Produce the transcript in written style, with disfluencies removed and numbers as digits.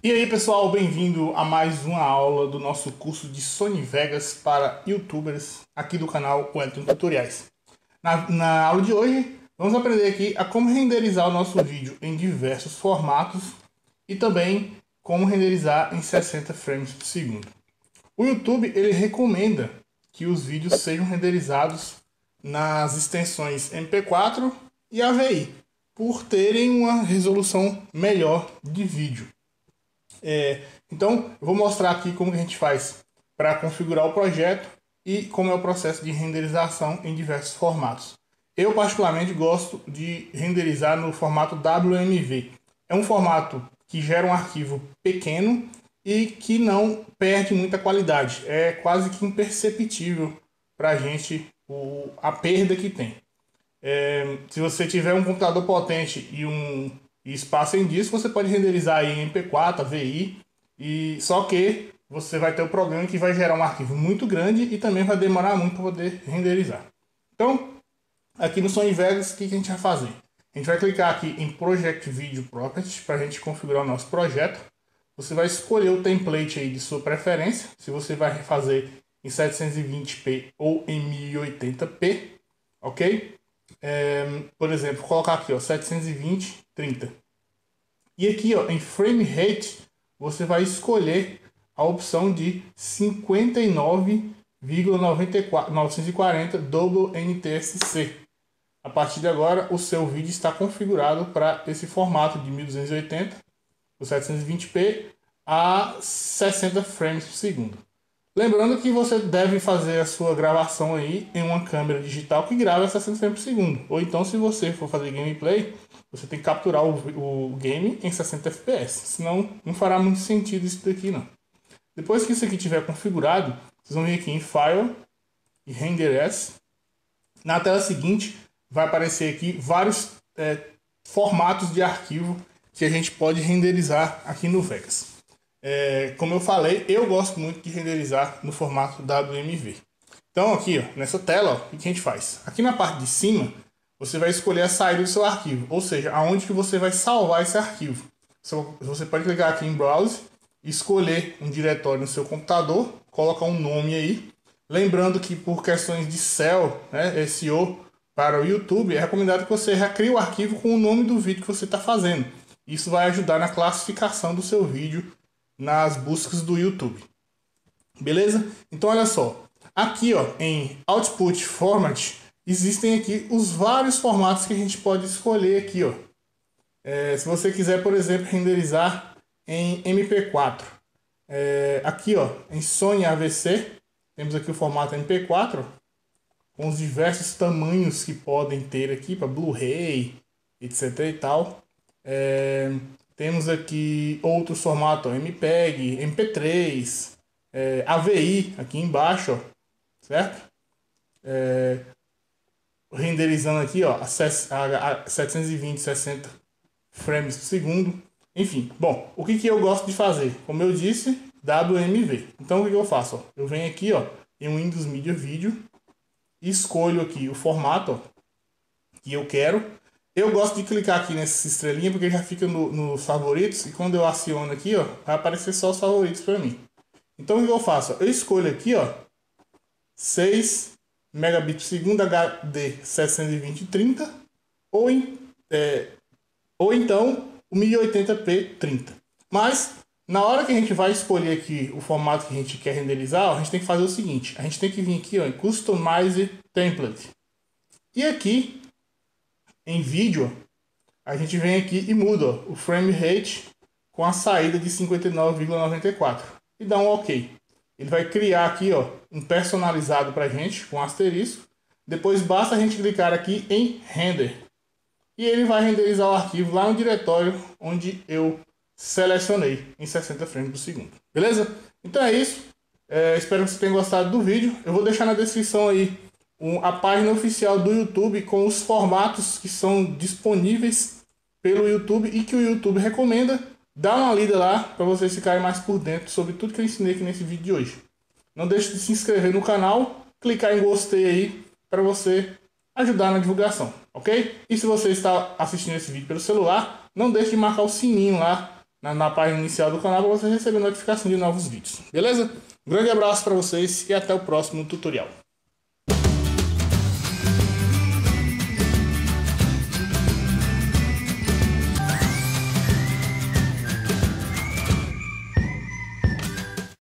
E aí pessoal, bem-vindo a mais uma aula do nosso curso de Sony Vegas para YouTubers aqui do canal Wellington Tutoriais. Na aula de hoje, vamos aprender aqui a como renderizar o nosso vídeo em diversos formatos e também como renderizar em 60 frames por segundo. O YouTube ele recomenda que os vídeos sejam renderizados nas extensões MP4 e AVI, por terem uma resolução melhor de vídeo. Então, eu vou mostrar aqui como a gente faz para configurar o projeto e como é o processo de renderização em diversos formatos. Eu, particularmente, gosto de renderizar no formato WMV. É um formato que gera um arquivo pequeno e que não perde muita qualidade. É quase que imperceptível para a gente a perda que tem. Se você tiver um computador potente e espaço em disco, você pode renderizar aí em MP4, AVI, só que você vai ter o problema que vai gerar um arquivo muito grande e também vai demorar muito para poder renderizar. Então, aqui no Sony Vegas, o que a gente vai fazer? A gente vai clicar aqui em Project Video Properties para a gente configurar o nosso projeto. Você vai escolher o template aí de sua preferência, se você vai fazer em 720p ou em 1080p, ok? Por exemplo, vou colocar aqui, ó, 720/30. E aqui, ó, em Frame Rate, você vai escolher a opção de 59,940 Double NTSC. A partir de agora, o seu vídeo está configurado para esse formato de 1280, o 720p a 60 frames por segundo. Lembrando que você deve fazer a sua gravação aí em uma câmera digital que grava a 60 frames por segundo. Ou então, se você for fazer gameplay, você tem que capturar o game em 60 fps. Senão, não fará muito sentido isso daqui, não. Depois que isso aqui estiver configurado, vocês vão vir aqui em File e Render As. Na tela seguinte, vai aparecer aqui vários formatos de arquivo que a gente pode renderizar aqui no Vegas. Como eu falei, eu gosto muito de renderizar no formato WMV. Então aqui, ó, nessa tela, ó, o que a gente faz? Aqui na parte de cima, você vai escolher a saída do seu arquivo, ou seja, aonde que você vai salvar esse arquivo. Você pode clicar aqui em Browse, escolher um diretório no seu computador, colocar um nome aí. Lembrando que por questões de SEO, né, SEO para o YouTube, é recomendado que você recrie o arquivo com o nome do vídeo que você está fazendo. Isso vai ajudar na classificação do seu vídeo nas buscas do YouTube. Beleza? Então olha só, aqui ó, em Output Format, existem aqui os vários formatos que a gente pode escolher aqui, ó. Se você quiser, por exemplo, renderizar em MP4, aqui ó, em Sony AVC, temos aqui o formato MP4, com os diversos tamanhos que podem ter aqui para Blu-ray, etc e tal. Temos aqui outros formatos, MPEG, MP3, AVI aqui embaixo, ó, certo? Renderizando aqui, ó, a 720, 60 frames por segundo. Enfim, bom, o que eu gosto de fazer? Como eu disse, WMV. Então o que eu faço? Ó? Eu venho aqui, ó, em Windows Media Video, escolho aqui o formato, ó, que eu quero. Eu gosto de clicar aqui nessa estrelinha porque já fica nos favoritos. E quando eu aciono aqui, ó, vai aparecer só os favoritos para mim. Então o que eu faço? Eu escolho aqui, ó, 6 megabits por segundo HD 720/30 ou então o 1080p 30. Mas na hora que a gente vai escolher aqui o formato que a gente quer renderizar, ó, a gente tem que fazer o seguinte. A gente tem que vir aqui, ó, em Customize Template. E aqui em vídeo, a gente vem aqui e muda, ó, o frame rate com a saída de 59,94 e dá um OK. Ele vai criar aqui, ó, um personalizado para a gente com asterisco. Depois basta a gente clicar aqui em Render e ele vai renderizar o arquivo lá no diretório onde eu selecionei em 60 frames por segundo. Beleza? Então é isso. Espero que você tenha gostado do vídeo. Eu vou deixar na descrição aí a página oficial do YouTube com os formatos que são disponíveis pelo YouTube e que o YouTube recomenda. Dá uma lida lá para vocês ficarem mais por dentro sobre tudo que eu ensinei aqui nesse vídeo de hoje. Não deixe de se inscrever no canal, clicar em gostei aí para você ajudar na divulgação, ok? E se você está assistindo esse vídeo pelo celular, não deixe de marcar o sininho lá na página inicial do canal para você receber notificação de novos vídeos. Beleza? Um grande abraço para vocês e até o próximo tutorial.